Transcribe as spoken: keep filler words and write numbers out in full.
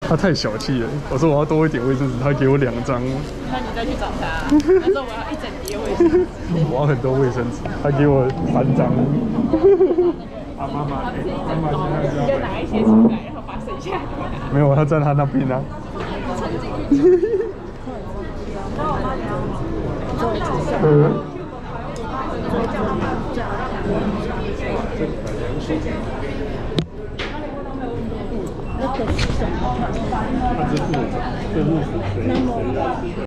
他太小气了。我说我要多一点卫生纸，他给我两张。 那你再去找他。他说我要一整叠卫生纸。 我要很多卫生纸，他给我三张。啊妈妈，妈妈现在就拿一些出来，然后把剩下的。 没有，他在他那边呢。嗯。那个是什么？它这是这是谁？